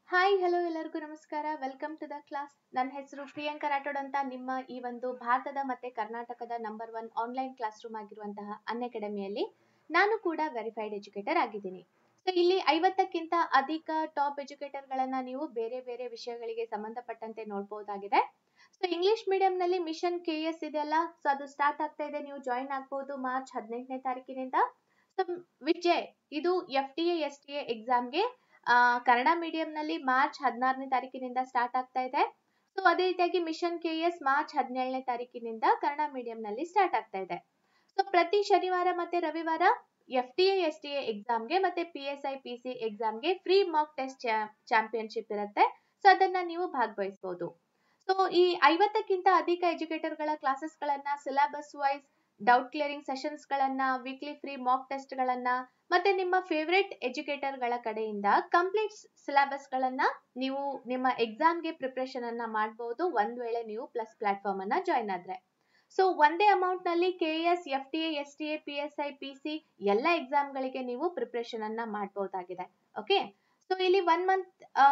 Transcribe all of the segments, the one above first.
Hi hello ಎಲ್ಲರಿಗೂ ನಮಸ್ಕಾರ. Welcome to the class. ನನ್ನ ಹೆಸರು ಪ್ರಿಯಾಂಕಾ ರಾಠೋಡ್ ಅಂತ. ನಿಮ್ಮ ಈ ಒಂದು ಭಾರತದ ಮತ್ತೆ ಕರ್ನಾಟಕದ ನಂಬರ್ 1 ಆನ್ಲೈನ್ ಕ್ಲಾಸ್ ರೂಮ್ ಆಗಿರುವಂತಹ ಅನ್ಅಕಾಡೆಮಿಯಲ್ಲಿ ನಾನು ಕೂಡ ವೆರಿಫೈಡ್ ಎಜುಕೇಟರ್ ಆಗಿದ್ದೀನಿ. ಸೊ ಇಲ್ಲಿ 50ಕ್ಕಿಂತ ಅಧಿಕ ಟಾಪ್ ಎಜುಕೇಟರ್ಗಳನ್ನ ನೀವು ಬೇರೆ ಬೇರೆ ವಿಷಯಗಳಿಗೆ ಸಂಬಂಧಪಟ್ಟಂತೆ ನೋಡಬಹುದಾಗಿದೆ. ಸೊ ಇಂಗ್ಲಿಷ್ ಮೀಡಿಯಂ ನಲ್ಲಿ ಮಿಷನ್ KS ಇದೆಯಲ್ಲ, ಸೊ ಅದು ಸ್ಟಾರ್ಟ್ ಆಗ್ತಾ ಇದೆ. ನೀವು ಜಾಯಿನ್ ಆಗಬಹುದು ಮಾರ್ಚ್ 18ನೇ ತಾರೀಕಿನಿಂದ. ಸೊ ವಿಜಯ್ ಇದು FDA SDA ಎಕ್ಸಾಮ್ಗೆ ಕನ್ನಡ ಮೀಡಿಯಂ ನಲ್ಲಿ ಮಾರ್ಚ್ 16ನೇ ತಾರೀಕಿನಿಂದ ಸ್ಟಾರ್ಟ್ ಆಗ್ತಾ ಇದೆ. ಸೊ ಅದೇ ರೀತಿಯಾಗಿ ಮಿಷನ್ KS ಮಾರ್ಚ್ 17ನೇ ತಾರೀಕಿನಿಂದ ಕನ್ನಡ ಮೀಡಿಯಂ ನಲ್ಲಿ ಸ್ಟಾರ್ಟ್ ಆಗ್ತಾ ಇದೆ. ಸೊ ಪ್ರತಿ ಶನಿವಾರ ಮತ್ತೆ ರವಿವಾರ FDA SDA ಎಕ್ಸಾಮ್ಗೆ ಮತ್ತೆ PSI PC ಎಕ್ಸಾಮ್ಗೆ ಫ್ರೀ ಮಾಕ್ ಟೆಸ್ಟ್ ಚಾಂಪಿಯನ್ಶಿಪ್ ಇರುತ್ತೆ. ಸೊ ಅದನ್ನ ನೀವು ಭಾಗವಹಿಸಬಹುದು. ಸೊ ಈ 50ಕ್ಕಿಂತ ಅಧಿಕ ಎಜುಕೇಟರ್ಗಳ ಕ್ಲಾಸಸ್ ಗಳನ್ನ syllabus wise doubt clearing sessions ಗಳನ್ನ, ವೀಕ್ಲಿ ಫ್ರೀ ಮಾಕ್ ಟೆಸ್ಟ್ ಗಳನ್ನ ಮತ್ತೆ ನಿಮ್ಮ ಫೇವರೇಟ್ ಎಜುಕೇಟರ್ ಗಳ ಕಡೆಯಿಂದ ಕಂಪ್ಲೀಟ್ ಸಿಲೆಬಸ್ ಗಳನ್ನ ನೀವು ನಿಮ್ಮ ಎಕ್ಸಾಮ್ಗೆ ಪ್ರಿಪರೇಷನ್ ಅನ್ನ ಮಾಡಬಹುದು ಒಂದ್ ವೇಳೆ ನೀವು ಪ್ಲಸ್ ಪ್ಲಾಟ್ಫಾರ್ಮ್ ಅನ್ನ ಜಾಯಿನ್ ಆದ್ರೆ. ಸೊ ಒಂದೇ ಅಮೌಂಟ್ ನಲ್ಲಿ KS FDA SDA PSI PC ಎಲ್ಲ ಎಕ್ಸಾಮ್ ಗಳಿಗೆ ನೀವು ಪ್ರಿಪರೇಷನ್ ಅನ್ನ ಮಾಡಬಹುದಾಗಿದೆ. ಓಕೆ, ಸೊ ಇಲ್ಲಿ 1 ಮಂತ್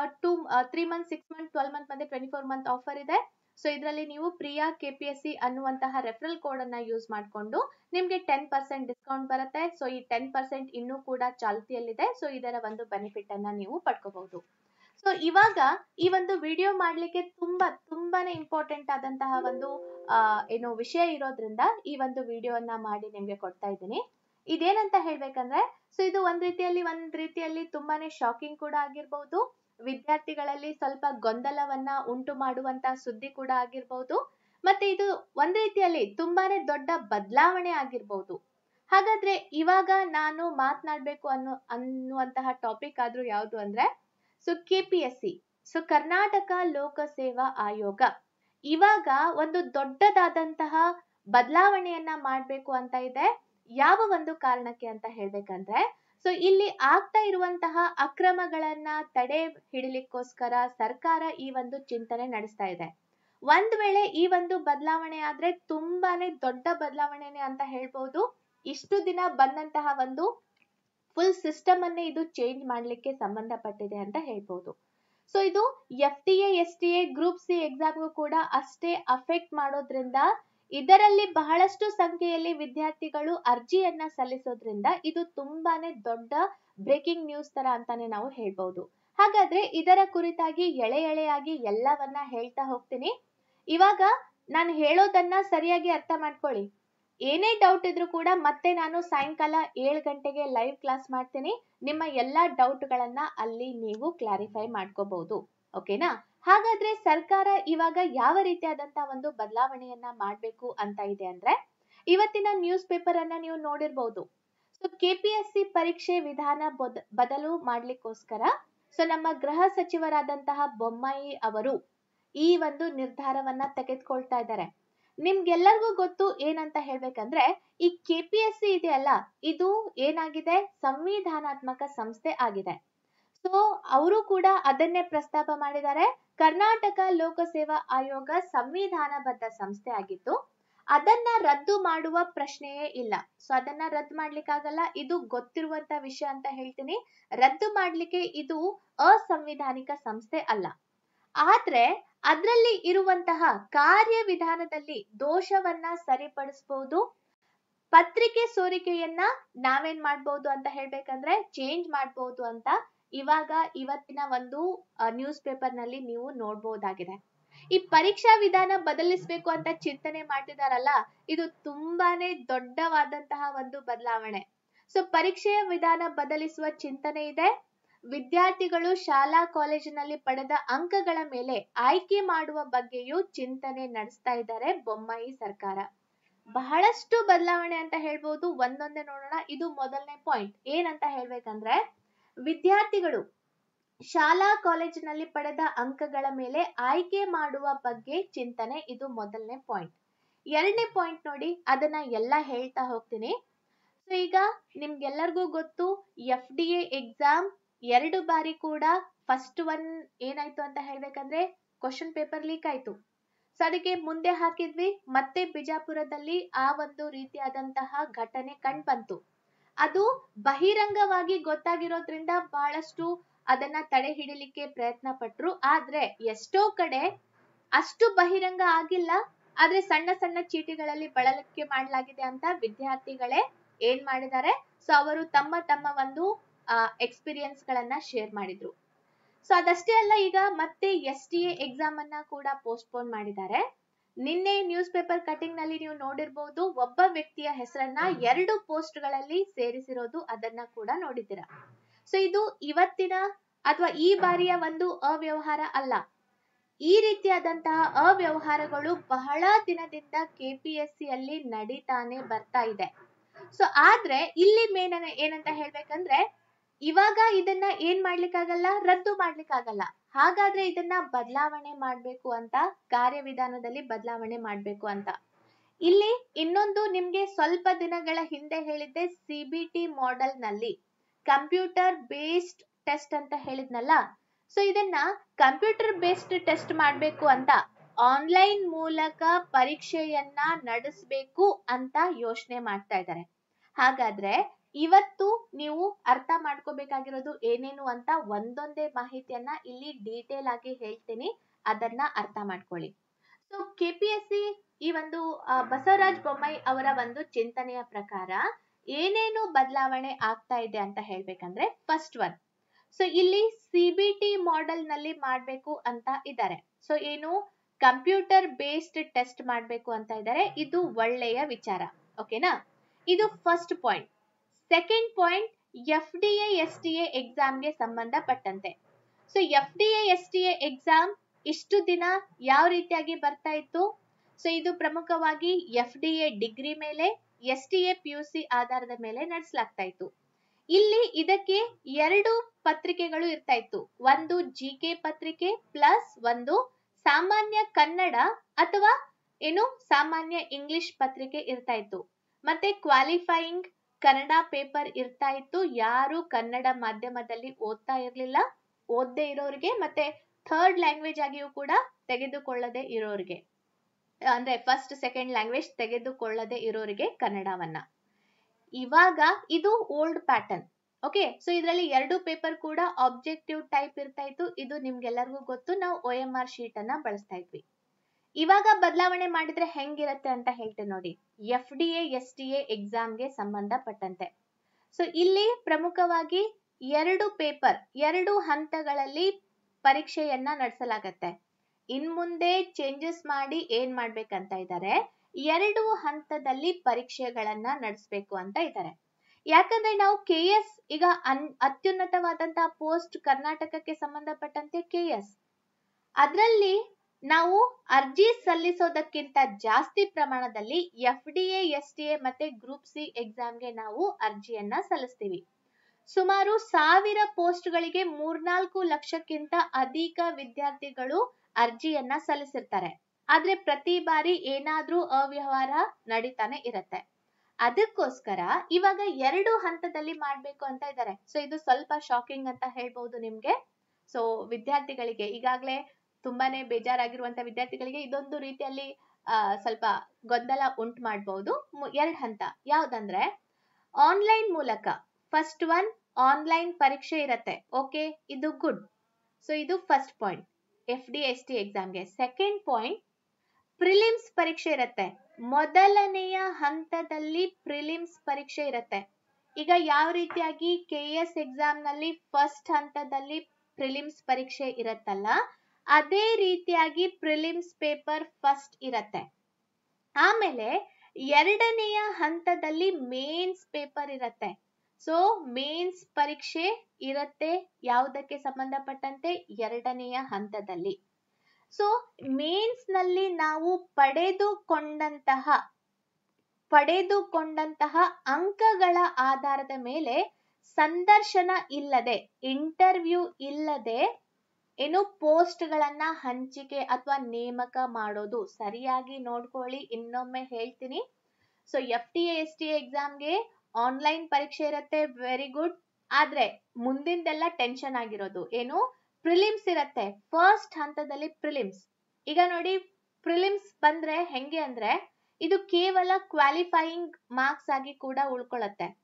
3 ಮಂತ್ 6 ಮಂತ್ 12 ಮಂತ್ ಮತ್ತೆ 24 ಮಂತ್ ಆಫರ್ ಇದೆ. ಸೊ ಇದರಲ್ಲಿ ನೀವು ಪ್ರಿಯಾ KPSC ಅನ್ನುವಂತಹ ರೆಫರಲ್ ಕೋಡ್ ಅನ್ನ ಯೂಸ್ ಮಾಡಿಕೊಂಡು ನಿಮ್ಗೆ 10% ಡಿಸ್ಕೌಂಟ್ ಬರುತ್ತೆ. ಸೊ ಈ 10% ಇನ್ನೂ ಕೂಡ ಚಾಲ್ತಿಯಲ್ಲಿದೆ. ಸೊ ಇದರ ಒಂದು ಬೆನಿಫಿಟ್ ಅನ್ನ ನೀವು ಪಡ್ಕೋಬಹುದು. ಸೊ ಇವಾಗ ಈ ಒಂದು ವಿಡಿಯೋ ಮಾಡ್ಲಿಕ್ಕೆ ತುಂಬಾನೇ ಇಂಪಾರ್ಟೆಂಟ್ ಆದಂತಹ ಒಂದು ಏನು ವಿಷಯ ಇರೋದ್ರಿಂದ ಈ ಒಂದು ವಿಡಿಯೋನ ಮಾಡಿ ನಿಮ್ಗೆ ಕೊಡ್ತಾ ಇದ್ದೀನಿ. ಇದೇನಂತ ಹೇಳ್ಬೇಕಂದ್ರೆ, ಸೊ ಇದು ಒಂದ್ ರೀತಿಯಲ್ಲಿ ತುಂಬಾನೇ ಶಾಕಿಂಗ್ ಕೂಡ ಆಗಿರ್ಬಹುದು, ವಿದ್ಯಾರ್ಥಿಗಳಲ್ಲಿ ಸ್ವಲ್ಪ ಗೊಂದಲವನ್ನ ಉಂಟು ಮಾಡುವಂತ ಸುದ್ದಿ ಕೂಡ ಆಗಿರ್ಬಹುದು, ಮತ್ತೆ ಇದು ಒಂದ್ ರೀತಿಯಲ್ಲಿ ತುಂಬಾನೇ ದೊಡ್ಡ ಬದಲಾವಣೆ ಆಗಿರ್ಬಹುದು. ಹಾಗಾದ್ರೆ ಇವಾಗ ನಾನು ಮಾತನಾಡ್ಬೇಕು ಅನ್ನುವಂತಹ ಟಾಪಿಕ್ ಆದ್ರೂ ಯಾವುದು ಅಂದ್ರೆ, ಸೊ KPSC, ಸೊ ಕರ್ನಾಟಕ ಲೋಕಸೇವಾ ಆಯೋಗ ಇವಾಗ ಒಂದು ದೊಡ್ಡದಾದಂತಹ ಬದಲಾವಣೆಯನ್ನ ಮಾಡ್ಬೇಕು ಅಂತ ಇದೆ. ಯಾವ ಒಂದು ಕಾರಣಕ್ಕೆ ಅಂತ ಹೇಳ್ಬೇಕಂದ್ರೆ, ಸೊ ಇಲ್ಲಿ ಆಗ್ತಾ ಇರುವಂತಹ ಅಕ್ರಮಗಳನ್ನ ತಡೆ ಹಿಡಿಲಿಕ್ಕೋಸ್ಕರ ಸರ್ಕಾರ ಈ ಒಂದು ಚಿಂತನೆ ನಡೆಸ್ತಾ ಇದೆ. ಒಂದ್ ವೇಳೆ ಈ ಒಂದು ಬದಲಾವಣೆ ಆದ್ರೆ ತುಂಬಾನೇ ದೊಡ್ಡ ಬದಲಾವಣೆನೆ ಅಂತ ಹೇಳ್ಬಹುದು. ಇಷ್ಟು ದಿನ ಬಂದಂತಹ ಒಂದು ಫುಲ್ ಸಿಸ್ಟಮ್ ಅನ್ನೇ ಇದು ಚೇಂಜ್ ಮಾಡ್ಲಿಕ್ಕೆ ಸಂಬಂಧಪಟ್ಟಿದೆ ಅಂತ ಹೇಳ್ಬಹುದು. ಸೊ ಇದು FDA SDA ಗ್ರೂಪ್ C ಎಕ್ಸಾಮ್ಗೂ ಕೂಡ ಅಷ್ಟೇ ಅಫೆಕ್ಟ್ ಮಾಡೋದ್ರಿಂದ, ಇದರಲ್ಲಿ ಬಹಳಷ್ಟು ಸಂಖ್ಯೆಯಲ್ಲಿ ವಿದ್ಯಾರ್ಥಿಗಳು ಅರ್ಜಿಯನ್ನ ಸಲ್ಲಿಸೋದ್ರಿಂದ ಇದು ತುಂಬಾನೇ ದೊಡ್ಡ ಬ್ರೇಕಿಂಗ್ ನ್ಯೂಸ್ ತರ ಅಂತಾನೆ ನಾವು ಹೇಳ್ಬಹುದು. ಹಾಗಾದ್ರೆ ಇದರ ಕುರಿತಾಗಿ ಎಳೆಯಾಗಿ ಎಲ್ಲವನ್ನ ಹೇಳ್ತಾ ಹೋಗ್ತೀನಿ. ಇವಾಗ ನಾನು ಹೇಳೋದನ್ನ ಸರಿಯಾಗಿ ಅರ್ಥ ಮಾಡ್ಕೊಳ್ಳಿ. ಏನೇ ಡೌಟ್ ಇದ್ರೂ ಕೂಡ ಮತ್ತೆ ನಾನು ಸಾಯಂಕಾಲ 7 ಗಂಟೆಗೆ ಲೈವ್ ಕ್ಲಾಸ್ ಮಾಡ್ತೀನಿ. ನಿಮ್ಮ ಎಲ್ಲಾ ಡೌಟ್ ಗಳನ್ನ ಅಲ್ಲಿ ನೀವು ಕ್ಲಾರಿಫೈ ಮಾಡ್ಕೋಬಹುದು. ಓಕೆನಾ? ಹಾಗಾದ್ರೆ ಸರ್ಕಾರ ಇವಾಗ ಯಾವ ರೀತಿಯಾದಂತಹ ಒಂದು ಬದಲಾವಣೆಯನ್ನ ಮಾಡ್ಬೇಕು ಅಂತ ಇದೆ ಅಂದ್ರೆ, ಇವತ್ತಿನ ನ್ಯೂಸ್ ಪೇಪರ್ ಅನ್ನ ನೀವು ನೋಡಿರ್ಬಹುದು. ಸೊ KPSC ಪರೀಕ್ಷೆ ವಿಧಾನ ಬದಲು ಮಾಡ್ಲಿಕ್ಕೋಸ್ಕರ ಸೊ ನಮ್ಮ ಗೃಹ ಸಚಿವರಾದಂತಹ ಬೊಮ್ಮಾಯಿ ಅವರು ಈ ಒಂದು ನಿರ್ಧಾರವನ್ನ ತೆಗೆದುಕೊಳ್ತಾ ಇದ್ದಾರೆ. ನಿಮ್ಗೆಲ್ಲರಿಗೂ ಗೊತ್ತು ಏನಂತ ಹೇಳ್ಬೇಕಂದ್ರೆ, ಈ KPSC ಇದೆಯಲ್ಲ, ಇದು ಏನಾಗಿದೆ, ಸಂವಿಧಾನಾತ್ಮಕ ಸಂಸ್ಥೆ ಆಗಿದೆ. ಸೊ ಅವರು ಕೂಡ ಅದನ್ನೇ ಪ್ರಸ್ತಾಪ ಮಾಡಿದ್ದಾರೆ. ಕರ್ನಾಟಕ ಲೋಕಸೇವಾ ಆಯೋಗ ಸಂವಿಧಾನಬದ್ಧ ಸಂಸ್ಥೆ ಆಗಿತ್ತು, ಅದನ್ನ ರದ್ದು ಮಾಡುವ ಪ್ರಶ್ನೆಯೇ ಇಲ್ಲ. ಸೊ ಅದನ್ನ ರದ್ದು ಮಾಡ್ಲಿಕ್ಕಾಗಲ್ಲ, ಇದು ಗೊತ್ತಿರುವಂತ ವಿಷಯ ಅಂತ ಹೇಳ್ತೀನಿ. ರದ್ದು ಮಾಡ್ಲಿಕ್ಕೆ ಇದು ಅಸಂವಿಧಾನಿಕ ಸಂಸ್ಥೆ ಅಲ್ಲ. ಆದ್ರೆ ಅದರಲ್ಲಿ ಇರುವಂತಹ ಕಾರ್ಯವಿಧಾನದಲ್ಲಿ ದೋಷವನ್ನ ಸರಿಪಡಿಸಬಹುದು. ಪತ್ರಿಕೆ ಸೋರಿಕೆಯನ್ನ ನಾವೇನ್ ಮಾಡ್ಬೋದು ಅಂತ ಹೇಳ್ಬೇಕಂದ್ರೆ ಚೇಂಜ್ ಮಾಡ್ಬೋದು ಅಂತ ಇವಾಗ ಇವತ್ತಿನ ಒಂದು ನ್ಯೂಸ್ ಪೇಪರ್ ನಲ್ಲಿ ನೀವು ನೋಡ್ಬೋದಾಗಿದೆ. ಈ ಪರೀಕ್ಷಾ ವಿಧಾನ ಬದಲಿಸಬೇಕು ಅಂತ ಚಿಂತನೆ ಮಾಡ್ತಿದಾರಲ್ಲ, ಇದು ತುಂಬಾನೇ ದೊಡ್ಡವಾದಂತಹ ಒಂದು ಬದಲಾವಣೆ. ಸೊ ಪರೀಕ್ಷೆಯ ವಿಧಾನ ಬದಲಿಸುವ ಚಿಂತನೆ ಇದೆ. ವಿದ್ಯಾರ್ಥಿಗಳು ಶಾಲಾ ಕಾಲೇಜಿನಲ್ಲಿ ಪಡೆದ ಅಂಕಗಳ ಮೇಲೆ ಆಯ್ಕೆ ಮಾಡುವ ಬಗ್ಗೆಯೂ ಚಿಂತನೆ ನಡೆಸ್ತಾ ಇದ್ದಾರೆ ಬೊಮ್ಮಾಯಿ ಸರ್ಕಾರ. ಬಹಳಷ್ಟು ಬದಲಾವಣೆ ಅಂತ ಹೇಳ್ಬೋದು. ಒಂದೊಂದೇ ನೋಡೋಣ. ಇದು ಮೊದಲನೇ ಪಾಯಿಂಟ್. ಏನಂತ ಹೇಳ್ಬೇಕಂದ್ರೆ, ವಿದ್ಯಾರ್ಥಿಗಳು ಶಾಲಾ ಕಾಲೇಜಿನಲ್ಲಿ ಪಡೆದ ಅಂಕಗಳ ಮೇಲೆ ಆಯ್ಕೆ ಮಾಡುವ ಬಗ್ಗೆ ಚಿಂತನೆ, ಇದು ಮೊದಲನೇ ಪಾಯಿಂಟ್. ಎರಡನೇ ಪಾಯಿಂಟ್ ನೋಡಿ, ಅದನ್ನ ಎಲ್ಲ ಹೇಳ್ತಾ ಹೋಗ್ತೀನಿ. ಸೊ ಈಗ ನಿಮ್ಗೆಲ್ಲರಿಗೂ ಗೊತ್ತು, FDA ಎಕ್ಸಾಮ್ 2 ಬಾರಿ ಕೂಡ ಫಸ್ಟ್ ಒನ್ ಏನಾಯ್ತು ಅಂತ ಹೇಳ್ಬೇಕಂದ್ರೆ ಕ್ವಶನ್ ಪೇಪರ್ ಲೀಕ್ ಆಯ್ತು. ಸೊ ಅದಕ್ಕೆ ಮುಂದೆ ಹಾಕಿದ್ವಿ, ಮತ್ತೆ ಬಿಜಾಪುರದಲ್ಲಿ ಆ ಒಂದು ರೀತಿಯಾದಂತಹ ಘಟನೆ ಕಂಡು ಬಂತು. ಅದು ಬಹಿರಂಗವಾಗಿ ಗೊತ್ತಾಗಿರೋದ್ರಿಂದ ಬಹಳಷ್ಟು ಅದನ್ನ ತಡೆ ಹಿಡಿಲಿಕ್ಕೆ ಪ್ರಯತ್ನ ಪಟ್ರು. ಆದ್ರೆ ಎಷ್ಟೋ ಕಡೆ ಅಷ್ಟು ಬಹಿರಂಗ ಆಗಿಲ್ಲ, ಆದ್ರೆ ಸಣ್ಣ ಸಣ್ಣ ಚೀಟಿಗಳಲ್ಲಿ ಬಳಕೆ ಮಾಡಲಾಗಿದೆ ಅಂತ ವಿದ್ಯಾರ್ಥಿಗಳೇ ಏನ್ ಮಾಡಿದ್ದಾರೆ, ಸೊ ಅವರು ತಮ್ಮ ಒಂದು ಎಕ್ಸ್ಪೀರಿಯನ್ಸ್ ಗಳನ್ನ ಶೇರ್ ಮಾಡಿದ್ರು. ಸೊ ಅದಷ್ಟೇ ಅಲ್ಲ, ಈಗ ಮತ್ತೆ SDA ಎಕ್ಸಾಮ್ ಅನ್ನ ಕೂಡ ಪೋಸ್ಟ್ಪೋನ್ ಮಾಡಿದ್ದಾರೆ. ನಿನ್ನೆ ನ್ಯೂಸ್ ಪೇಪರ್ ಕಟಿಂಗ್ ನಲ್ಲಿ ನೀವು ನೋಡಿರ್ಬಹುದು, ಒಬ್ಬ ವ್ಯಕ್ತಿಯ ಹೆಸರನ್ನ 2 ಪೋಸ್ಟ್ ಗಳಲ್ಲಿ ಸೇರಿಸಿರೋದು, ಅದನ್ನ ಕೂಡ ನೋಡಿದ್ದೀರಾ. ಸೊ ಇದು ಇವತ್ತಿನ ಅಥವಾ ಈ ಬಾರಿಯ ಒಂದು ಅವ್ಯವಹಾರ ಅಲ್ಲ. ಈ ರೀತಿಯಾದಂತಹ ಅವ್ಯವಹಾರಗಳು ಬಹಳ ದಿನದಿಂದ KPSC ಅಲ್ಲಿ ನಡೀತಾನೆ ಬರ್ತಾ ಇದೆ. ಸೊ ಆದ್ರೆ ಇಲ್ಲಿ ಮೇನ್ ಏನಂತ ಹೇಳ್ಬೇಕಂದ್ರೆ, ಇವಾಗ ಇದನ್ನ ಏನ್ ಮಾಡ್ಲಿಕ್ಕಾಗಲ್ಲ, ರದ್ದು ಮಾಡ್ಲಿಕ್ಕಾಗಲ್ಲ. ಹಾಗಾದ್ರೆ ಇದನ್ನ ಬದಲಾವಣೆ ಮಾಡ್ಬೇಕು ಅಂತ, ಕಾರ್ಯವಿಧಾನದಲ್ಲಿ ಬದಲಾವಣೆ ಮಾಡ್ಬೇಕು ಅಂತ. ಇಲ್ಲಿ ಇನ್ನೊಂದು ನಿಮ್ಗೆ ಸ್ವಲ್ಪ ದಿನಗಳ ಹಿಂದೆ ಹೇಳಿದ್ದೆ, CBT ಮಾಡೆಲ್ ನಲ್ಲಿ ಕಂಪ್ಯೂಟರ್ ಬೇಸ್ಡ್ ಟೆಸ್ಟ್ ಅಂತ ಹೇಳಿದ್ನಲ್ಲ. ಸೊ ಇದನ್ನ ಕಂಪ್ಯೂಟರ್ ಬೇಸ್ಡ್ ಟೆಸ್ಟ್ ಮಾಡ್ಬೇಕು ಅಂತ, ಆನ್ಲೈನ್ ಮೂಲಕ ಪರೀಕ್ಷೆಯನ್ನ ನಡೆಸಬೇಕು ಅಂತ ಯೋಚನೆ ಮಾಡ್ತಾ ಇದ್ದಾರೆ. ಹಾಗಾದ್ರೆ ಇವತ್ತು ನೀವು ಅರ್ಥ ಮಾಡ್ಕೋಬೇಕಾಗಿರೋದು ಏನೇನು ಅಂತ ಒಂದೊಂದೇ ಮಾಹಿತಿಯನ್ನ ಇಲ್ಲಿ ಡೀಟೇಲ್ ಆಗಿ ಹೇಳ್ತೀನಿ, ಅದನ್ನ ಅರ್ಥ ಮಾಡ್ಕೊಳ್ಳಿ. ಸೊ KPSC ಈ ಒಂದು ಬಸವರಾಜ ಬೊಮ್ಮಾಯಿ ಅವರ ಒಂದು ಚಿಂತನೆಯ ಪ್ರಕಾರ ಏನೇನು ಬದಲಾವಣೆ ಆಗ್ತಾ ಇದೆ ಅಂತ ಹೇಳ್ಬೇಕಂದ್ರೆ, ಫಸ್ಟ್ ಒನ್, ಸೊ ಇಲ್ಲಿ CBT ಮಾಡೆಲ್ ನಲ್ಲಿ ಮಾಡ್ಬೇಕು ಅಂತ ಇದ್ದಾರೆ. ಸೊ ಏನು, ಕಂಪ್ಯೂಟರ್ ಬೇಸ್ಡ್ ಟೆಸ್ಟ್ ಮಾಡ್ಬೇಕು ಅಂತ ಇದ್ದಾರೆ. ಇದು ಒಳ್ಳೆಯ ವಿಚಾರ, ಓಕೆನಾ? ಇದು first point. Second point, FDA SDA ಎಕ್ಸಾಮ್ಗೆ ಸಂಬಂಧಪಟ್ಟಂತೆ. ಸೊ FDA SDA ಎಕ್ಸಾಮ್ ಇಷ್ಟು ದಿನ ಯಾವ ರೀತಿಯಾಗಿ ಬರ್ತಾ ಇತ್ತು? ಸೊ ಇದು ಪ್ರಮುಖವಾಗಿ FDA ಡಿಗ್ರಿ ಮೇಲೆ, SDA PUC ಆಧಾರದ ಮೇಲೆ ನಡೆಸಲಾಗ್ತಾ ಇತ್ತು. ಇಲ್ಲಿ ಇದಕ್ಕೆ 2 ಪತ್ರಿಕೆಗಳು ಇರ್ತಾ ಇತ್ತು. ಒಂದು GK ಪತ್ರಿಕೆ ಪ್ಲಸ್ ಒಂದು ಸಾಮಾನ್ಯ ಕನ್ನಡ ಅಥವಾ ಏನು ಸಾಮಾನ್ಯ ಇಂಗ್ಲಿಷ್ ಪತ್ರಿಕೆ ಇರ್ತಾ ಇತ್ತು. ಮತ್ತೆ ಕ್ವಾಲಿಫೈಯಿಂಗ್ ಕನ್ನಡ ಪೇಪರ್ ಇರ್ತಾ ಇತ್ತು. ಯಾರು ಕನ್ನಡ ಮಾಧ್ಯಮದಲ್ಲಿ ಓದ್ತಾ ಇರ್ಲಿಲ್ಲ, ಓದದೇ ಇರೋರಿಗೆ, ಮತ್ತೆ ಥರ್ಡ್ ಲ್ಯಾಂಗ್ವೇಜ್ ಆಗಿಯೂ ಕೂಡ ತೆಗೆದುಕೊಳ್ಳದೆ ಇರೋರಿಗೆ, ಅಂದ್ರೆ ಫಸ್ಟ್ ಸೆಕೆಂಡ್ ಲ್ಯಾಂಗ್ವೇಜ್ ತೆಗೆದುಕೊಳ್ಳದೆ ಇರೋರಿಗೆ ಕನ್ನಡವನ್ನ. ಇವಾಗ ಇದು ಓಲ್ಡ್ ಪ್ಯಾಟರ್ನ್, ಓಕೆ. ಸೊ ಇದರಲ್ಲಿ 2 ಪೇಪರ್ ಕೂಡ ಆಬ್ಜೆಕ್ಟಿವ್ ಟೈಪ್ ಇರ್ತಾ ಇತ್ತು. ಇದು ನಿಮ್ಗೆಲ್ಲರಿಗೂ ಗೊತ್ತು, ನಾವು OMR ಶೀಟ್ ಅನ್ನ ಬಳಸ್ತಾ ಇದ್ವಿ. ಇವಾಗ ಬದಲಾವಣೆ ಮಾಡಿದ್ರೆ ಹೆಂಗಿರತ್ತೆ ಅಂತ ಹೇಳ್ತೇನೆ ನೋಡಿ. FDA SDA ಎಕ್ಸಾಮ್ಗೆ ಸಂಬಂಧಪಟ್ಟಂತೆ, ಸೊ ಇಲ್ಲಿ ಪ್ರಮುಖವಾಗಿ 2 ಪೇಪರ್, 2 ಹಂತಗಳಲ್ಲಿ ಪರೀಕ್ಷೆಯನ್ನ ನಡೆಸಲಾಗತ್ತೆ. ಇನ್ ಮುಂದೆ ಚೇಂಜಸ್ ಮಾಡಿ ಏನ್ ಮಾಡ್ಬೇಕಂತ ಇದ್ದಾರೆ, 2 ಹಂತದಲ್ಲಿ ಪರೀಕ್ಷೆಗಳನ್ನ ನಡೆಸಬೇಕು ಅಂತ ಇದ್ದಾರೆ. ಯಾಕಂದ್ರೆ ನಾವು KS ಈಗ ಅತ್ಯುನ್ನತವಾದಂತಹ ಪೋಸ್ಟ್ ಕರ್ನಾಟಕಕ್ಕೆ ಸಂಬಂಧಪಟ್ಟಂತೆ KS, ಅದರಲ್ಲಿ ನಾವು ಅರ್ಜಿ ಸಲ್ಲಿಸೋದಕ್ಕಿಂತ ಜಾಸ್ತಿ ಪ್ರಮಾಣದಲ್ಲಿ FDA SDA ಮತ್ತೆ ಗ್ರೂಪ್ C ಎಕ್ಸಾಮ್ಗೆ ನಾವು ಅರ್ಜಿಯನ್ನ ಸಲ್ಲಿಸ್ತೀವಿ. ಸುಮಾರು 1000 ಪೋಸ್ಟ್ಗಳಿಗೆ 3-4 ಲಕ್ಷಕ್ಕಿಂತ ಅಧಿಕ ವಿದ್ಯಾರ್ಥಿಗಳು ಅರ್ಜಿಯನ್ನ ಸಲ್ಲಿಸಿರ್ತಾರೆ. ಆದ್ರೆ ಪ್ರತಿ ಬಾರಿ ಏನಾದ್ರೂ ಅವ್ಯವಹಾರ ನಡೀತಾನೆ ಇರತ್ತೆ. ಅದಕ್ಕೋಸ್ಕರ ಇವಾಗ 2 ಹಂತದಲ್ಲಿ ಮಾಡ್ಬೇಕು ಅಂತ ಇದ್ದಾರೆ. ಸೊ ಇದು ಸ್ವಲ್ಪ ಶಾಕಿಂಗ್ ಅಂತ ಹೇಳ್ಬಹುದು ನಿಮ್ಗೆ. ಸೊ ವಿದ್ಯಾರ್ಥಿಗಳಿಗೆ, ಈಗಾಗ್ಲೇ ತುಂಬಾನೇ ಬೇಜಾರಾಗಿರುವಂತ ವಿದ್ಯಾರ್ಥಿಗಳಿಗೆ ಇದೊಂದು ರೀತಿಯಲ್ಲಿ ಸ್ವಲ್ಪ ಗೊಂದಲ ಉಂಟು ಮಾಡಬಹುದು. 2 ಹಂತ ಯಾವ್ದಂದ್ರೆ, ಆನ್ಲೈನ್ ಮೂಲಕ ಫಸ್ಟ್ ಒನ್ ಆನ್ಲೈನ್ ಪರೀಕ್ಷೆ ಇರತ್ತೆ. ಓಕೆ, ಇದು ಗುಡ್. ಸೊ ಇದು ಫಸ್ಟ್ ಪಾಯಿಂಟ್ FDA SDA ಎಕ್ಸಾಮ್ಗೆ. ಸೆಕೆಂಡ್ ಪಾಯಿಂಟ್, ಪ್ರಿಲಿಮ್ಸ್ ಪರೀಕ್ಷೆ ಇರತ್ತೆ. ಮೊದಲನೆಯ ಹಂತದಲ್ಲಿ ಪ್ರಿಲಿಮ್ಸ್ ಪರೀಕ್ಷೆ ಇರತ್ತೆ. ಈಗ ಯಾವ ರೀತಿಯಾಗಿ KS ಎಕ್ಸಾಮ್ ನಲ್ಲಿ ಫಸ್ಟ್ ಹಂತದಲ್ಲಿ ಪ್ರಿಲಿಮ್ಸ್ ಪರೀಕ್ಷೆ ಇರತ್ತಲ್ಲ, ಅದೇ ರೀತಿಯಾಗಿ ಪ್ರಿಲಿಮ್ಸ್ ಪೇಪರ್ ಫಸ್ಟ್ ಇರತ್ತೆ. ಆಮೇಲೆ 2ನೆಯ ಹಂತದಲ್ಲಿ ಮೇನ್ಸ್ ಪೇಪರ್ ಇರತ್ತೆ. ಸೊ ಮೇನ್ಸ್ ಪರೀಕ್ಷೆ ಇರತ್ತೆ ಯಾವುದಕ್ಕೆ ಸಂಬಂಧಪಟ್ಟಂತೆ, 2ನೆಯ ಹಂತದಲ್ಲಿ. ಸೊ ಮೇನ್ಸ್ ನಲ್ಲಿ ನಾವು ಪಡೆದುಕೊಂಡಂತಹ ಅಂಕಗಳ ಆಧಾರದ ಮೇಲೆ ಸಂದರ್ಶನ ಇಲ್ಲದೆ, ಇಂಟರ್ವ್ಯೂ ಇಲ್ಲದೆ ಏನು ಪೋಸ್ಟ್ ಗಳನ್ನ ಹಂಚಿಕೆ ಅಥವಾ ನೇಮಕ ಮಾಡೋದು. ಸರಿಯಾಗಿ ನೋಡ್ಕೊಳ್ಳಿ, ಇನ್ನೊಮ್ಮೆ ಹೇಳ್ತೀನಿ. ಸೊ FDA SDA ಎಕ್ಸಾಮ್ಗೆ ಆನ್ಲೈನ್ ಪರೀಕ್ಷೆ ಇರತ್ತೆ, ವೆರಿ ಗುಡ್. ಆದ್ರೆ ಮುಂದಿಂದೆಲ್ಲ ಟೆನ್ಷನ್ ಆಗಿರೋದು ಏನು, ಪ್ರಿಲಿಮ್ಸ್ ಇರತ್ತೆ. ಫಸ್ಟ್ ಹಂತದಲ್ಲಿ ಪ್ರಿಲಿಮ್ಸ್. ಈಗ ನೋಡಿ, ಪ್ರಿಲಿಮ್ಸ್ ಬಂದ್ರೆ ಹೆಂಗೆ ಅಂದ್ರೆ, ಇದು ಕೇವಲ ಕ್ವಾಲಿಫೈಯಿಂಗ್ ಮಾರ್ಕ್ಸ್ ಆಗಿ ಕೂಡ ಉಳ್ಕೊಳ್ಳತ್ತೆ.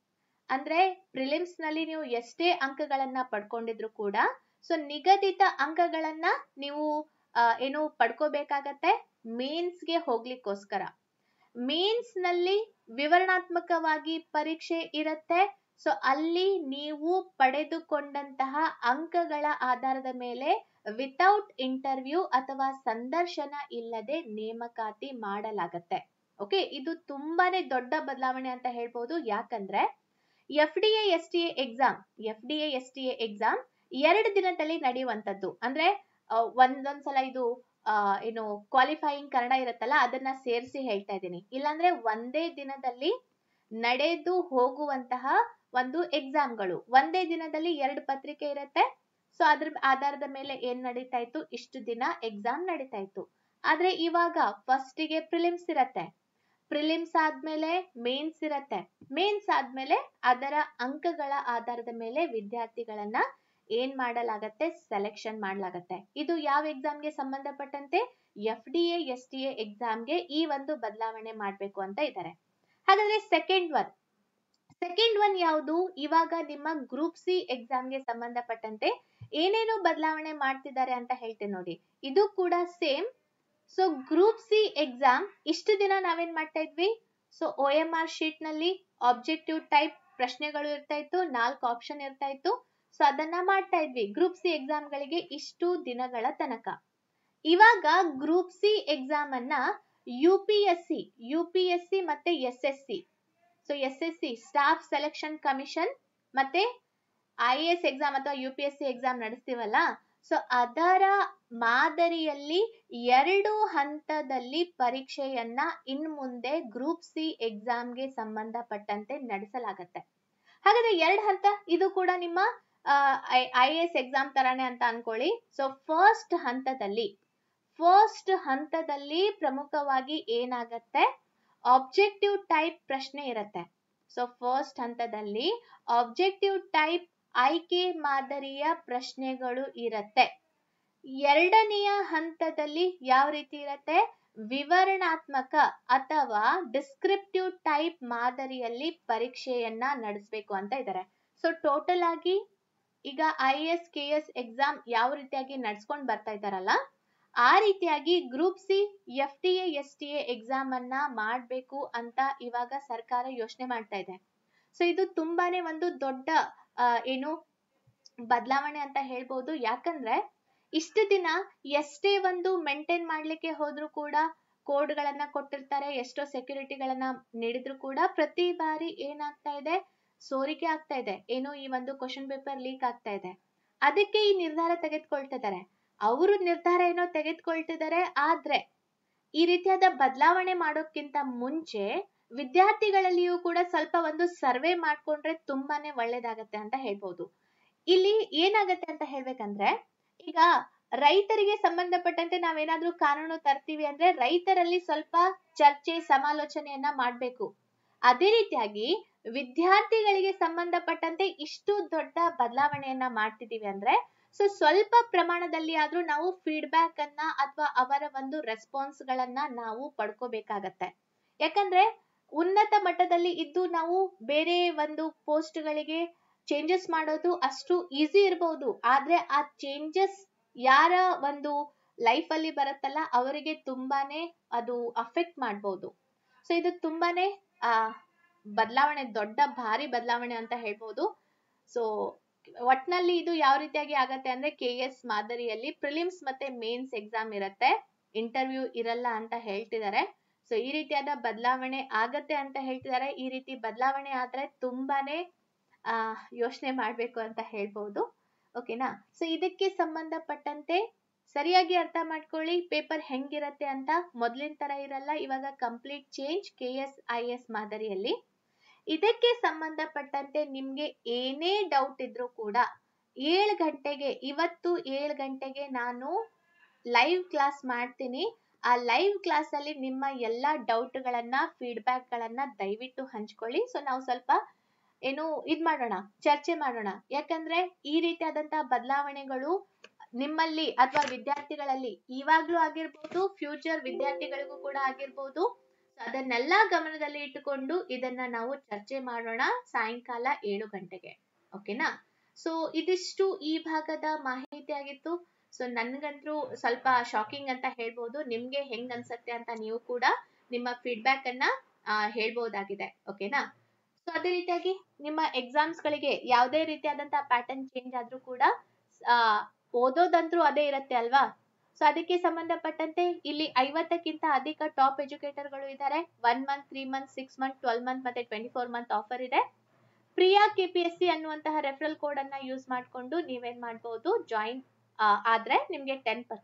ಅಂದ್ರೆ ಪ್ರಿಲಿಮ್ಸ್ ನಲ್ಲಿ ನೀವು ಎಷ್ಟೇ ಅಂಕಗಳನ್ನ ಪಡ್ಕೊಂಡಿದ್ರು ಕೂಡ ಸೊ ನಿಗದಿತ ಅಂಕಗಳನ್ನ ನೀವು ಏನು ಪಡ್ಕೋಬೇಕಾಗತ್ತೆ ಮೇನ್ಸ್ಗೆ ಹೋಗ್ಲಿಕ್ಕೋಸ್ಕರ. ಮೇನ್ಸ್ ನಲ್ಲಿ ವಿವರಣಾತ್ಮಕವಾಗಿ ಪರೀಕ್ಷೆ ಇರುತ್ತೆ. ಸೊ ಅಲ್ಲಿ ನೀವು ಪಡೆದುಕೊಂಡಂತಹ ಅಂಕಗಳ ಆಧಾರದ ಮೇಲೆ ವಿತೌಟ್ ಇಂಟರ್ವ್ಯೂ ಅಥವಾ ಸಂದರ್ಶನ ಇಲ್ಲದೆ ನೇಮಕಾತಿ ಮಾಡಲಾಗತ್ತೆ. ಓಕೆ, ಇದು ತುಂಬಾನೇ ದೊಡ್ಡ ಬದಲಾವಣೆ ಅಂತ ಹೇಳ್ಬೋದು. ಯಾಕಂದ್ರೆ FDA SDA ಎಕ್ಸಾಮ್ ಎಕ್ಸಾಮ್ 2 ದಿನದಲ್ಲಿ ನಡೆಯುವಂತದ್ದು. ಅಂದ್ರೆ ಒಂದೊಂದ್ಸಲ ಇದು ಏನು ಕ್ವಾಲಿಫೈಯಿಂಗ್ ಕನ್ನಡ ಇರುತ್ತಲ್ಲ ಅದನ್ನ ಸೇರಿಸಿ ಹೇಳ್ತಾ ಇದ್ದೀನಿ. ಇಲ್ಲಾಂದ್ರೆ ಒಂದೇ ದಿನದಲ್ಲಿ ನಡೆದು ಹೋಗುವಂತಹ ಒಂದು ಎಕ್ಸಾಮ್ಗಳು. ಒಂದೇ ದಿನದಲ್ಲಿ 2 ಪತ್ರಿಕೆ ಇರುತ್ತೆ. ಸೊ ಅದ್ರ ಆಧಾರದ ಮೇಲೆ ಏನ್ ನಡೀತಾ ಇತ್ತು, ಇಷ್ಟು ದಿನ ಎಕ್ಸಾಮ್ ನಡೀತಾ ಇತ್ತು. ಆದ್ರೆ ಇವಾಗ ಫಸ್ಟಿಗೆ ಪ್ರಿಲಿಮ್ಸ್ ಇರತ್ತೆ, ಪ್ರಿಲಿಮ್ಸ್ ಆದ್ಮೇಲೆ ಮೇನ್ಸ್ ಇರತ್ತೆ, ಮೇನ್ಸ್ ಆದ್ಮೇಲೆ ಅದರ ಅಂಕಗಳ ಆಧಾರದ ಮೇಲೆ ವಿದ್ಯಾರ್ಥಿಗಳನ್ನ ಏನ್ ಮಾಡಲಾಗತ್ತೆ, ಸೆಲೆಕ್ಷನ್ ಮಾಡಲಾಗತ್ತೆ. ಇದು ಯಾವ ಎಕ್ಸಾಮ್ಗೆ ಸಂಬಂಧಪಟ್ಟಂತೆ, FDA SDA ಎಕ್ಸಾಮ್ಗೆ ಈ ಒಂದು ಬದಲಾವಣೆ ಮಾಡ್ಬೇಕು ಅಂತ ಇದ್ದಾರೆ. ಹಾಗಾದ್ರೆ ಸೆಕೆಂಡ್ ಒನ್ ಯಾವುದು, ಇವಾಗ ನಿಮ್ಮ ಗ್ರೂಪ್ ಸಿ ಎಕ್ಸಾಮ್ಗೆ ಸಂಬಂಧಪಟ್ಟಂತೆ ಏನೇನು ಬದಲಾವಣೆ ಮಾಡ್ತಿದ್ದಾರೆ ಅಂತ ಹೇಳ್ತೇನೆ ನೋಡಿ. ಇದು ಕೂಡ same. So group C exam ಇಷ್ಟು ದಿನ ನಾವೇನ್ ಮಾಡ್ತಾ ಇದ್ವಿ, ಸೊ OMR ಶೀಟ್ ನಲ್ಲಿ ಆಬ್ಜೆಕ್ಟಿವ್ ಟೈಪ್ ಪ್ರಶ್ನೆಗಳು ಇರ್ತಾ ಇತ್ತು, 4 ಆಪ್ಷನ್ ಇರ್ತಾ ಇತ್ತು. ಸೊ ಅದನ್ನ ಮಾಡ್ತಾ ಇದ್ವಿ ಗ್ರೂಪ್ ಸಿ ಎಕ್ಸಾಮ್ ಗಳಿಗೆ ಇಷ್ಟು ದಿನಗಳ ತನಕ. ಇವಾಗ ಗ್ರೂಪ್ ಸಿ ಎಕ್ಸಾಮ್ ಅನ್ನ UPSC ಮತ್ತೆ SSC, so SSC staff selection commission ಮತ್ತೆ IAS ಎಕ್ಸಾಮ್ ಅಥವಾ UPSC ಎಕ್ಸಾಮ್ ನಡೆಸ್ತೀವಲ್ಲ, ಸೊ ಅದರ ಮಾದರಿಯಲ್ಲಿ 2 ಹಂತದಲ್ಲಿ ಪರೀಕ್ಷೆಯನ್ನ ಇನ್ ಮುಂದೆ ಗ್ರೂಪ್ ಸಿ ಎಕ್ಸಾಮ್ಗೆ ಸಂಬಂಧಪಟ್ಟಂತೆ ನಡೆಸಲಾಗತ್ತೆ. ಹಾಗಾದ್ರೆ 2 ಹಂತ, ಇದು ಕೂಡ ನಿಮ್ಮ IAS ಎಕ್ಸಾಮ್ ತರಾನೇ ಅಂತ ಅನ್ಕೊಳ್ಳಿ. ಸೊ ಫಸ್ಟ್ ಹಂತದಲ್ಲಿ ಪ್ರಮುಖವಾಗಿ ಏನಾಗತ್ತೆ, ಆಬ್ಜೆಕ್ಟಿವ್ ಟೈಪ್ ಪ್ರಶ್ನೆ ಇರತ್ತೆ. ಸೊ ಫಸ್ಟ್ ಹಂತದಲ್ಲಿ ಆಬ್ಜೆಕ್ಟಿವ್ ಟೈಪ್ ಆಯ್ಕೆ ಮಾದರಿಯ ಪ್ರಶ್ನೆಗಳು ಇರತ್ತೆ. 2ನೆಯ ಹಂತದಲ್ಲಿ ಯಾವ ರೀತಿ ಇರತ್ತೆ, ವಿವರಣಾತ್ಮಕ ಅಥವಾ ಡಿಸ್ಕ್ರಿಪ್ಟಿವ್ ಟೈಪ್ ಮಾದರಿಯಲ್ಲಿ ಪರೀಕ್ಷೆಯನ್ನ ನಡೆಸಬೇಕು ಅಂತ ಇದ್ದಾರೆ. ಸೊ ಟೋಟಲ್ ಆಗಿ ಈಗ IAS KS ಎಕ್ಸಾಮ್ ಯಾವ ರೀತಿಯಾಗಿ ನಡ್ಸ್ಕೊಂಡ್ ಬರ್ತಾ ಇದ್ದಾರಲ್ಲ, ಆ ರೀತಿಯಾಗಿ group C FDA SDA exam ಅನ್ನ ಮಾಡ್ಬೇಕು ಅಂತ ಇವಾಗ ಸರ್ಕಾರ ಯೋಚನೆ ಮಾಡ್ತಾ ಇದೆ. ಸೊ ಇದು ತುಂಬಾನೇ ಒಂದು ದೊಡ್ಡ ಏನು ಬದಲಾವಣೆ ಅಂತ ಹೇಳ್ಬೋದು. ಯಾಕಂದ್ರೆ ಇಷ್ಟು ದಿನ ಎಷ್ಟೇ ಒಂದು ಮೇಂಟೈನ್ ಮಾಡ್ಲಿಕ್ಕೆ ಹೋದ್ರು ಕೂಡ ಕೋಡ್ಗಳನ್ನ ಕೊಟ್ಟಿರ್ತಾರೆ, ಎಷ್ಟೋ ಸೆಕ್ಯೂರಿಟಿಗಳನ್ನ ನೀಡಿದ್ರು ಕೂಡ ಪ್ರತಿ ಬಾರಿ ಏನಾಗ್ತಾ ಇದೆ, ಸೋರಿಕೆ ಆಗ್ತಾ ಇದೆ, ಏನೋ ಈ ಒಂದು ಕ್ವಶನ್ ಪೇಪರ್ ಲೀಕ್ ಆಗ್ತಾ ಇದೆ. ಅದಕ್ಕೆ ಈ ನಿರ್ಧಾರ ತೆಗೆದುಕೊಳ್ತಿದ್ದಾರೆ. ಅವರು ನಿರ್ಧಾರ ಏನೋ ತೆಗೆದುಕೊಳ್ತಿದ್ದಾರೆ, ಆದ್ರೆ ಈ ರೀತಿಯಾದ ಬದಲಾವಣೆ ಮಾಡೋಕ್ಕಿಂತ ಮುಂಚೆ ವಿದ್ಯಾರ್ಥಿಗಳಲ್ಲಿಯೂ ಕೂಡ ಸ್ವಲ್ಪ ಒಂದು ಸರ್ವೆ ಮಾಡ್ಕೊಂಡ್ರೆ ತುಂಬಾನೇ ಒಳ್ಳೇದಾಗತ್ತೆ ಅಂತ ಹೇಳ್ಬೋದು. ಇಲ್ಲಿ ಏನಾಗತ್ತೆ ಅಂತ ಹೇಳ್ಬೇಕಂದ್ರೆ, ಈಗ ರೈತರಿಗೆ ಸಂಬಂಧಪಟ್ಟಂತೆ ನಾವೇನಾದ್ರೂ ಕಾನೂನು ತರ್ತೀವಿ ಅಂದ್ರೆ ರೈತರಲ್ಲಿ ಸ್ವಲ್ಪ ಚರ್ಚೆ ಸಮಾಲೋಚನೆಯನ್ನ ಮಾಡ್ಬೇಕು. ಅದೇ ರೀತಿಯಾಗಿ ವಿದ್ಯಾರ್ಥಿಗಳಿಗೆ ಸಂಬಂಧಪಟ್ಟಂತೆ ಇಷ್ಟು ದೊಡ್ಡ ಬದಲಾವಣೆಯನ್ನ ಮಾಡ್ತಿದೀವಿ ಅಂದ್ರೆ ಸೊ ಸ್ವಲ್ಪ ಪ್ರಮಾಣದಲ್ಲಿ ಆದ್ರೂ ನಾವು ಫೀಡ್ಬ್ಯಾಕ್ ಅನ್ನ ಅಥವಾ ಅವರ ಒಂದು ರೆಸ್ಪಾನ್ಸ್ ಗಳನ್ನ ನಾವು ಪಡ್ಕೋಬೇಕಾಗತ್ತೆ. ಯಾಕಂದ್ರೆ ಉನ್ನತ ಮಟ್ಟದಲ್ಲಿ ಇದ್ದು ನಾವು ಬೇರೆ ಒಂದು ಪೋಸ್ಟ್ ಗಳಿಗೆ ಚೇಂಜಸ್ ಮಾಡೋದು ಅಷ್ಟು ಈಸಿ ಇರಬಹುದು, ಆದ್ರೆ ಆ ಚೇಂಜಸ್ ಯಾರ ಒಂದು ಲೈಫ್ ಅಲ್ಲಿ ಬರುತ್ತಲ್ಲ ಅವರಿಗೆ ತುಂಬಾನೇ ಅದು ಅಫೆಕ್ಟ್ ಮಾಡ್ಬೋದು. ಸೊ ಇದು ತುಂಬಾನೇ ಬದಲಾವಣೆ, ದೊಡ್ಡ ಭಾರಿ ಬದಲಾವಣೆ ಅಂತ ಹೇಳ್ಬೋದು. ಸೊ ಒಟ್ನಲ್ಲಿ ಇದು ಯಾವ ರೀತಿಯಾಗಿ ಆಗತ್ತೆ ಅಂದ್ರೆ KS ಮಾದರಿಯಲ್ಲಿ ಪ್ರಿಲಿಮ್ಸ್ ಮತ್ತೆ ಮೇನ್ಸ್ ಎಕ್ಸಾಮ್ ಇರತ್ತೆ, ಇಂಟರ್ವ್ಯೂ ಇರಲ್ಲ ಅಂತ ಹೇಳ್ತಿದ್ದಾರೆ. ಸೊ ಈ ರೀತಿಯಾದ ಬದಲಾವಣೆ ಆಗತ್ತೆ ಅಂತ ಹೇಳ್ತಿದ್ದಾರೆ. ಈ ರೀತಿ ಬದಲಾವಣೆ ಆದ್ರೆ ತುಂಬಾನೇ ಯೋಚನೆ ಮಾಡ್ಬೇಕು ಅಂತ ಹೇಳ್ಬೋದು. ಓಕೆನಾ? ಸೊ ಇದಕ್ಕೆ ಸಂಬಂಧಪಟ್ಟಂತೆ ಸರಿಯಾಗಿ ಅರ್ಥ ಮಾಡ್ಕೊಳ್ಳಿ, ಪೇಪರ್ ಹೆಂಗಿರತ್ತೆ ಅಂತ. ಮೊದ್ಲಿನ ತರ ಇರಲ್ಲ, ಇವಾಗ ಕಂಪ್ಲೀಟ್ ಚೇಂಜ್ KS IS ಮಾದರಿಯಲ್ಲಿ. ಇದಕ್ಕೆ ಸಂಬಂಧಪಟ್ಟಂತೆ ನಿಮ್ಗೆ ಏನೇ ಡೌಟ್ ಇದ್ರೂ ಕೂಡ 7 ಗಂಟೆಗೆ, ಇವತ್ತು 7 ಗಂಟೆಗೆ ನಾನು ಲೈವ್ ಕ್ಲಾಸ್ ಮಾಡ್ತೀನಿ. ಆ ಲೈವ್ ಕ್ಲಾಸ್ ಅಲ್ಲಿ ನಿಮ್ಮ ಎಲ್ಲಾ ಡೌಟ್ ಗಳನ್ನ, ಫೀಡ್ಬ್ಯಾಕ್ ಗಳನ್ನ ದಯವಿಟ್ಟು ಹಂಚ್ಕೊಳ್ಳಿ. ಸೊ ನಾವು ಸ್ವಲ್ಪ ಏನು ಮಾಡೋಣ, ಚರ್ಚೆ ಮಾಡೋಣ. ಯಾಕಂದ್ರೆ ಈ ರೀತಿಯಾದಂತಹ ಬದಲಾವಣೆಗಳು ನಿಮ್ಮಲ್ಲಿ ಅಥವಾ ವಿದ್ಯಾರ್ಥಿಗಳಲ್ಲಿ ಇವಾಗ್ಲೂ ಆಗಿರ್ಬೋದು, ಫ್ಯೂಚರ್ ವಿದ್ಯಾರ್ಥಿಗಳಿಗೂ ಕೂಡ ಆಗಿರ್ಬೋದು. ಅದನ್ನೆಲ್ಲ ಗಮನದಲ್ಲಿ ಇಟ್ಟುಕೊಂಡು ಇದನ್ನ ನಾವು ಚರ್ಚೆ ಮಾಡೋಣ ಸಾಯಂಕಾಲ 7 ಗಂಟೆಗೆ. ಓಕೆನಾ? ಸೊ ಇದಿಷ್ಟು ಈ ಭಾಗದ ಮಾಹಿತಿ ಆಗಿತ್ತು. ಸೊ ನನ್ಗಂತೂ ಸ್ವಲ್ಪ ಶಾಕಿಂಗ್ ಅಂತ ಹೇಳ್ಬೋದು. ನಿಮ್ಗೆ ಹೆಂಗ್ ಅನ್ಸತ್ತೆ ಅಂತ ನೀವು ಕೂಡ ನಿಮ್ಮ ಫೀಡ್ಬ್ಯಾಕ್ ಅನ್ನ ಹೇಳ್ಬೋದಾಗಿದೆ. ಓಕೆನಾ? ಸೊ ಅದೇ ರೀತಿಯಾಗಿ ನಿಮ್ಮ ಎಕ್ಸಾಮ್ಸ್ ಗಳಿಗೆ ಯಾವುದೇ ರೀತಿಯಾದಂತಹ ಪ್ಯಾಟರ್ನ್ ಚೇಂಜ್ ಆದ್ರೂ ಕೂಡ ಓದೋದಂತೂ ಅದೇ ಇರತ್ತೆ ಅಲ್ವಾ? ಸೊ ಅದಕ್ಕೆ ಸಂಬಂಧಪಟ್ಟಂತೆ ಇಲ್ಲಿ 50ಕ್ಕಿಂತ ಅಧಿಕ ಟಾಪ್ ಎಜುಕೇಟರ್ಗಳು ಇದ್ದಾರೆ. 1 ಮಂತ್, 3 ಮಂತ್, 6 ಮಂತ್, 12 ಮಂತ್ ಮತ್ತೆ 24 ಮಂತ್ ಆಫರ್ ಇದೆ. ಪ್ರಿಯಾ KPSC ಅನ್ನುವಂತಹ ರೆಫರಲ್ ಕೋಡ್ ಅನ್ನ ಯೂಸ್ ಮಾಡಿಕೊಂಡು ನೀವೇನ್ ಮಾಡಬಹುದು, ಜಾಯಿನ್ ಆದ್ರೆ ನಿಮ್ಗೆ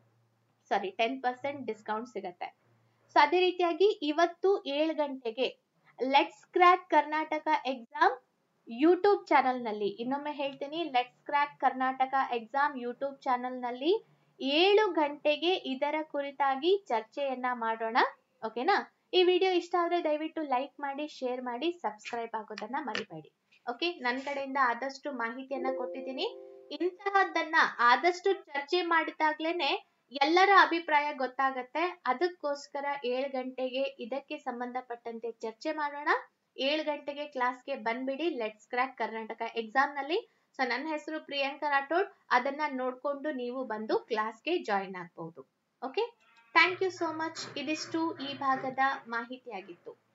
10% ಡಿಸ್ಕೌಂಟ್ ಸಿಗತ್ತೆ. ಸೊ ಅದೇ ರೀತಿಯಾಗಿ ಇವತ್ತು 7 ಗಂಟೆಗೆ let's crack Karnataka exam YouTube channel ನಲ್ಲಿ, ಇನ್ನೊಮ್ಮೆ ಹೇಳ್ತೀನಿ, let's crack Karnataka exam YouTube channel ನಲ್ಲಿ 7 ಗಂಟೆಗೆ ಇದರ ಕುರಿತಾಗಿ ಚರ್ಚೆಯನ್ನ ಮಾಡೋಣ. ಓಕೆನಾ? ಈ ವಿಡಿಯೋ ಇಷ್ಟ ಆದ್ರೆ ದಯವಿಟ್ಟು ಲೈಕ್ ಮಾಡಿ, ಶೇರ್ ಮಾಡಿ, ಸಬ್ಸ್ಕ್ರೈಬ್ ಆಗೋದನ್ನ ಮರಿಬೇಡಿ. ಓಕೆ, ನನ್ನ ಕಡೆಯಿಂದ ಆದಷ್ಟು ಮಾಹಿತಿಯನ್ನ ಕೊಟ್ಟಿದ್ದೀನಿ. ಇಂತಹದ್ದನ್ನ ಆದಷ್ಟು ಚರ್ಚೆ ಮಾಡಿದಾಗ್ಲೇನೆ ಎಲ್ಲರ ಅಭಿಪ್ರಾಯ ಗೊತ್ತಾಗತ್ತೆ. ಅದಕ್ಕೋಸ್ಕರ 7 ಗಂಟೆಗೆ ಇದಕ್ಕೆ ಸಂಬಂಧಪಟ್ಟಂತೆ ಚರ್ಚೆ ಮಾಡೋಣ. 7 ಗಂಟೆಗೆ ಕ್ಲಾಸ್ಗೆ ಬಂದ್ಬಿಡಿ ಲೆಟ್ಸ್ ಕ್ರ್ಯಾಕ್ ಕರ್ನಾಟಕ ಎಕ್ಸಾಮ್ ನಲ್ಲಿ. ಸೊ ನನ್ನ ಹೆಸರು ಪ್ರಿಯಾಂಕಾ ರಾಠೋಡ್. ಅದನ್ನ ನೋಡ್ಕೊಂಡು ನೀವು ಬಂದು ಕ್ಲಾಸ್ಗೆ ಜಾಯಿನ್ ಆಗ್ಬಹುದು. Okay, thank you so much. ಇದಿಷ್ಟು ಈ ಭಾಗದ ಮಾಹಿತಿ ಆಗಿತ್ತು.